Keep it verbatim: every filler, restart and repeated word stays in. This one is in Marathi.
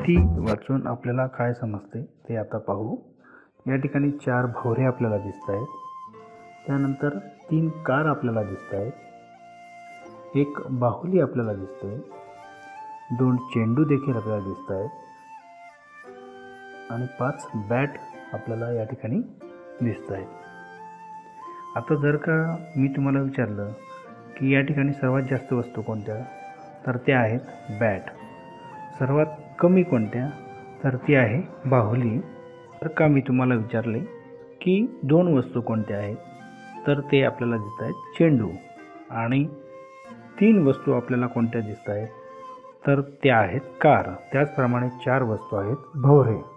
माहिती वाचून आपल्याला काय समजते ते आता पाहू। या ठिकाणी चार भोवरे आपल्याला दिसत आहेत, त्यानंतर तीन कार आपल्याला दिसत आहेत, एक बाहुली आपल्याला दिसते, दोन चेंडू देखील आपल्याला दिसत आहेत आणि पाच बॅट आपल्याला या ठिकाणी दिसत आहेत। आता जर का मी तुम्हाला विचारलं की या ठिकाणी सर्वात जास्त वस्तू कोणत्या, तर त्या आहेत बॅट। सर्वात कमी कोणत्या, तर ती आहे बाहुली। तर का मी तुम्हाला विचारले की दोन वस्तू कोणत्या आहेत, तर ते आपल्याला दिसत आहेत चेंडू। आणि तीन वस्तू आपल्याला कोणत्या दिसत आहेत, तर त्या आहेत कार। त्याचप्रमाणे चार वस्तू आहेत भोवरे।